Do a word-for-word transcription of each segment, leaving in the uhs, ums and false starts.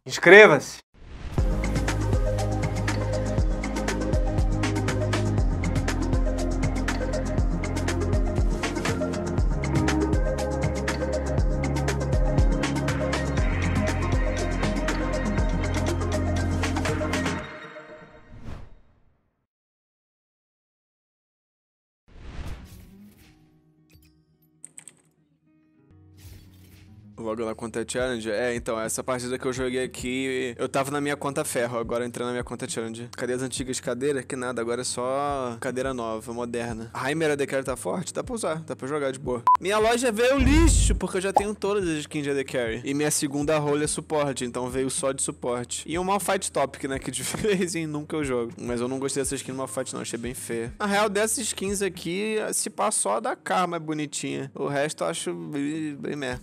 Inscreva-se! Logo na conta challenge? É, então, essa partida que eu joguei aqui, eu tava na minha conta ferro, agora eu entrei na minha conta challenge. Cadê as antigas cadeiras? Que nada, agora é só cadeira nova, moderna. A Heimer A D Carry tá forte? Dá pra usar, dá pra jogar de boa. Minha loja veio lixo, porque eu já tenho todas as skins de A D Carry. E minha segunda role é suporte, então veio só de suporte. E uma Fight Topic, né, que de vez em nunca eu jogo. Mas eu não gostei dessa skin numa Fight não, achei bem feia. Na real, dessas skins aqui, se pá só a da Karma é bonitinha. O resto eu acho bem, bem merda.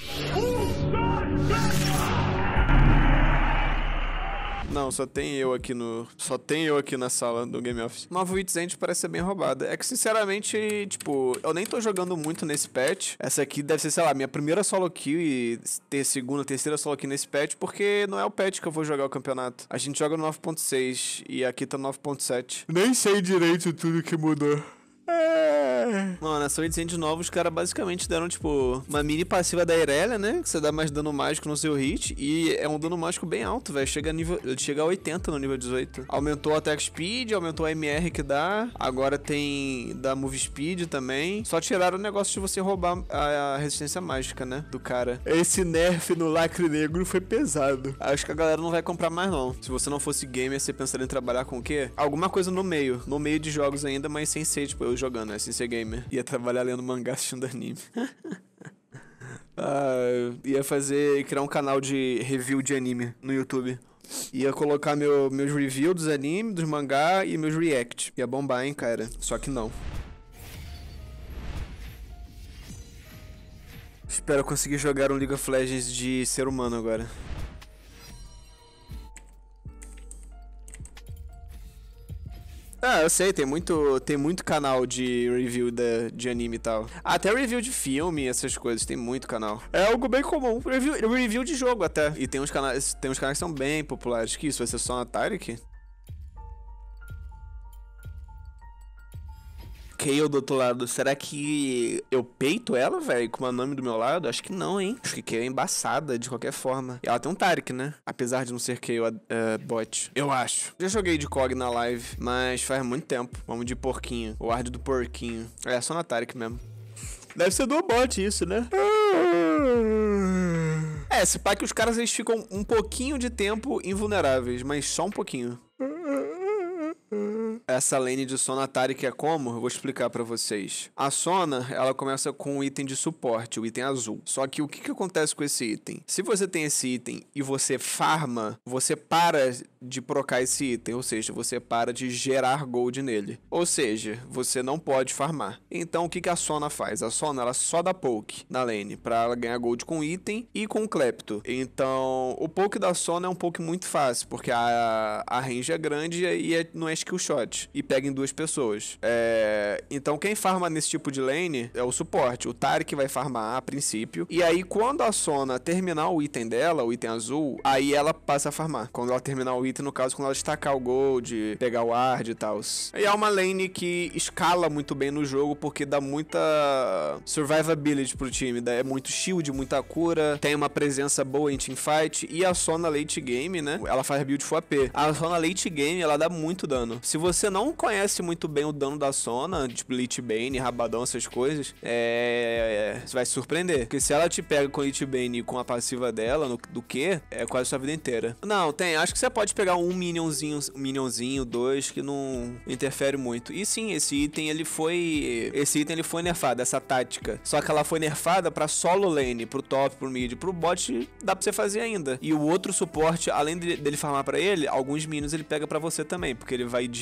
Não, só tem eu aqui no... Só tem eu aqui na sala do Game Office. Nova Wits End parece ser bem roubada. É que, sinceramente, tipo... Eu nem tô jogando muito nesse patch. Essa aqui deve ser, sei lá, minha primeira solo kill e ter segunda, terceira solo kill nesse patch, porque não é o patch que eu vou jogar o campeonato. A gente joga no nove ponto seis e aqui tá nove ponto sete. Nem sei direito tudo que mudou. É. Mano, nessa Wits End nova, os caras basicamente deram, tipo, uma mini passiva da Irelia, né? Que você dá mais dano mágico no seu hit. E é um dano mágico bem alto, velho. Chega a nível. Chega a oitenta no nível dezoito. Aumentou a attack speed, aumentou a M R que dá. Agora tem da move speed também. Só tiraram o negócio de você roubar a, a resistência mágica, né? Do cara. Esse nerf no lacre negro foi pesado. Acho que a galera não vai comprar mais, não. Se você não fosse gamer, você pensaria em trabalhar com o quê? Alguma coisa no meio. No meio de jogos ainda, mas sem ser, tipo, eu jogando, né? Sem ser gamer. Ia trabalhar lendo mangá, assistindo anime. ah, ia fazer, criar um canal de review de anime no YouTube. Ia colocar meu, meus reviews dos animes, dos mangá e meus react. Ia bombar, hein, cara. Só que não. Espero conseguir jogar um League of Legends de ser humano agora. Ah, eu sei, tem muito, tem muito canal de review da, de anime e tal. Até review de filme, essas coisas, tem muito canal. É algo bem comum. Review, review de jogo até. E tem uns canais, tem uns canais que são bem populares. Que isso, vai ser só na Tarek? Kayle do outro lado, será que eu peito ela, velho, com o nome do meu lado? Acho que não, hein? Acho que Kayle é embaçada de qualquer forma. E ela tem um Tarek, né? Apesar de não ser Kayle uh, bot. Eu acho. Já joguei de C O G na live, mas faz muito tempo. Vamos de porquinho. O Ward do porquinho. É, só na Tarek mesmo. Deve ser do bot isso, né? É, se pá que os caras eles ficam um pouquinho de tempo invulneráveis, mas só um pouquinho. Essa lane de Sona Tarek é como? Eu vou explicar pra vocês. A Sona, ela começa com um item de suporte, o item azul. Só que o que, que acontece com esse item? Se você tem esse item e você farma, você para de procar esse item, ou seja, você para de gerar gold nele. Ou seja, você não pode farmar. Então o que, que a Sona faz? A Sona, ela só dá poke na lane, pra ela ganhar gold com item e com Klepto. Então, o poke da Sona é um poke muito fácil, porque a, a range é grande e é, não é skill shot. E pega em duas pessoas. É... Então quem farma nesse tipo de lane é o suporte. O Tarek vai farmar a princípio. E aí quando a Sona terminar o item dela, o item azul, aí ela passa a farmar. Quando ela terminar o item, no caso, quando ela destacar o gold, pegar o ward e tal. E é uma lane que escala muito bem no jogo, porque dá muita survivability pro time. É muito shield, muita cura, tem uma presença boa em teamfight. E a Sona late game, né? Ela faz build full A P. A Sona late game, ela dá muito dano. Se você não conhece muito bem o dano da Sona, tipo Lich Bane, Rabadão, essas coisas, é... você vai se surpreender. Porque se ela te pega com Lich Bane e com a passiva dela, no... do que, é quase a sua vida inteira. Não, tem. Acho que você pode pegar um minionzinho, um minionzinho, dois, que não interfere muito. E sim, esse item, ele foi... Esse item, ele foi nerfado, essa tática. Só que ela foi nerfada pra solo lane, pro top, pro mid. Pro bot, dá pra você fazer ainda. E o outro suporte, além dele farmar pra ele, alguns minions ele pega pra você também, porque ele vai de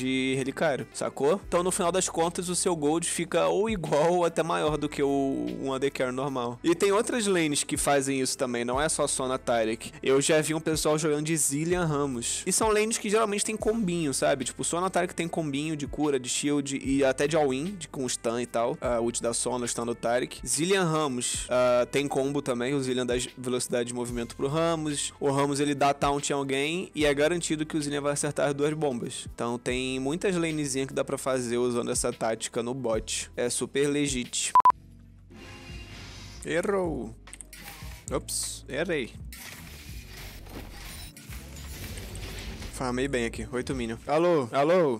relicário, sacou? Então no final das contas o seu gold fica ou igual ou até maior do que o um A D Carry normal. E tem outras lanes que fazem isso também, não é só Sona Taric. Eu já vi um pessoal jogando de Zilean Ramos. E são lanes que geralmente tem combinho, sabe? Tipo, Sona Taric tem combinho de cura, de shield e até de all-in, com stun e tal. Uh, ult da Sona, stun do Taric. Zilean Ramos uh, tem combo também, o Zilean dá velocidade de movimento pro Ramos. O Ramos ele dá taunt em alguém e é garantido que o Zilean vai acertar as duas bombas. Então tem muitas lanezinhas que dá pra fazer usando essa tática no bot. É super legit. Errou. Ops, errei. Farmei bem aqui, oito minion. Alô, alô.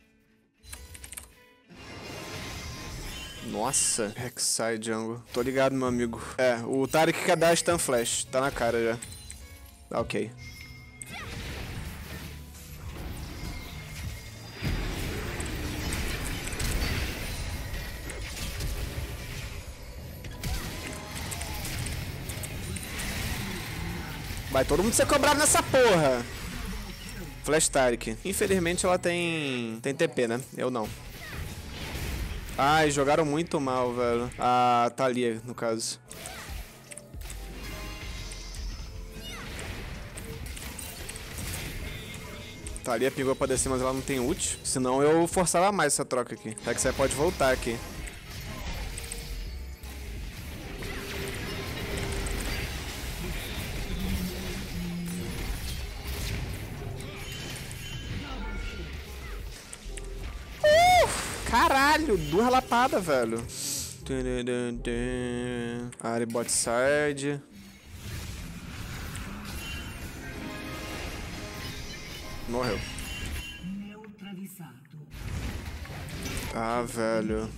Nossa, Rek'Sai jungle. Tô ligado, meu amigo. É, o Taric quer dar stun flash. Tá na cara já. Tá ok. Vai todo mundo ser cobrado nessa porra. Flash Taric. Infelizmente ela tem... Tem T P, né? Eu não. Ai, jogaram muito mal, velho. A Thalia, no caso. Thalia pingou pra descer, mas ela não tem ult. Senão eu forçava mais essa troca aqui. Rek'Sai pode voltar aqui. Caralho, duas lapadas, velho. Ari bot side. Morreu. Ah, velho.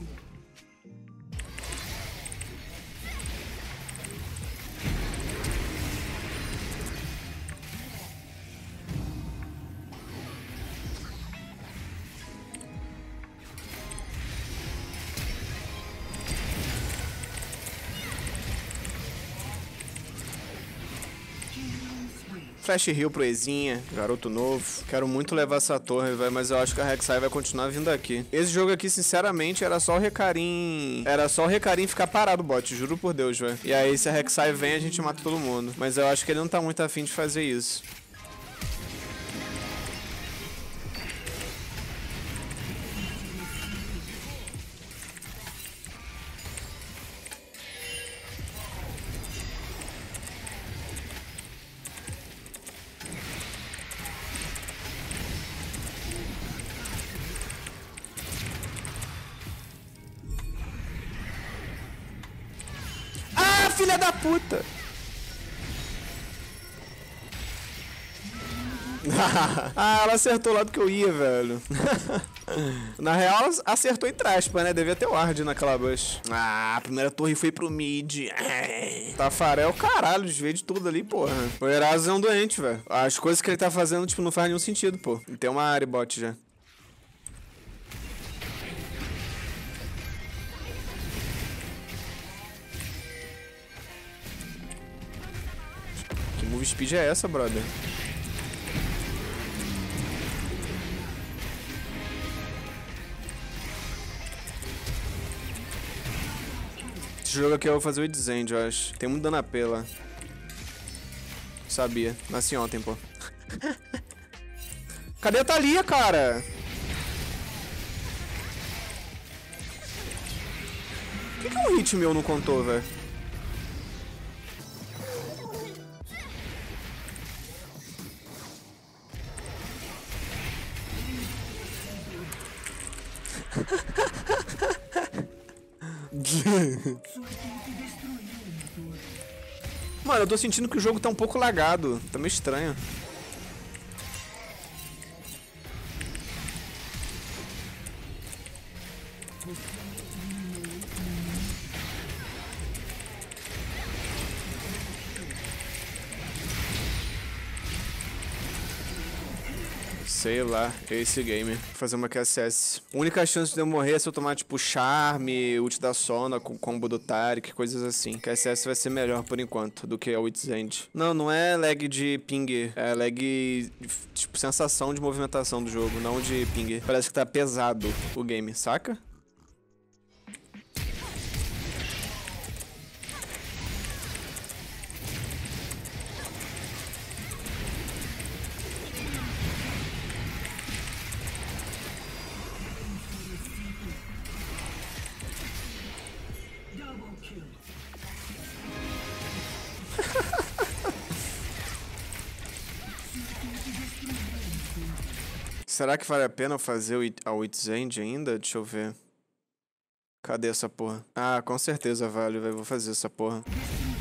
Flash heal pro Ezinha, garoto novo. Quero muito levar essa torre, velho, mas eu acho que a Rek'Sai vai continuar vindo aqui. Esse jogo aqui, sinceramente, era só o Recarim... Era só o Recarim ficar parado, bot, juro por Deus, velho. E aí, se a Rek'Sai vem, a gente mata todo mundo. Mas eu acho que ele não tá muito afim de fazer isso. Filha da puta! Ah, ela acertou lá do que eu ia, velho. Na real, ela acertou entre aspas, né? Devia ter ward naquela bush. Ah, a primeira torre foi pro mid. Tafarel, caralho, desviei de tudo ali, porra. O Eraso é um doente, velho. As coisas que ele tá fazendo, tipo, não faz nenhum sentido, pô. Tem uma área bot já. Que move speed é essa, brother? Esse jogo aqui eu vou fazer o Idzend, eu acho. Tem muito dano A P lá. Sabia. Nasci ontem, pô. Cadê a Thalia, cara? Por que, que um hit meu não contou, velho? Mano, eu tô sentindo que o jogo tá um pouco lagado. Tá meio estranho. Sei lá, esse game. Vou fazer uma Q S S. A única chance de eu morrer é se eu tomar, tipo, Charme, ult da Sona, com combo do Taric, coisas assim. Q S S vai ser melhor por enquanto do que a Wit's End. Não, não é lag de ping. É lag, tipo, sensação de movimentação do jogo, não de ping. Parece que tá pesado o game, saca? Será que vale a pena fazer a Wit's End ainda? Deixa eu ver. Cadê essa porra? Ah, com certeza vale, velho. Vou fazer essa porra.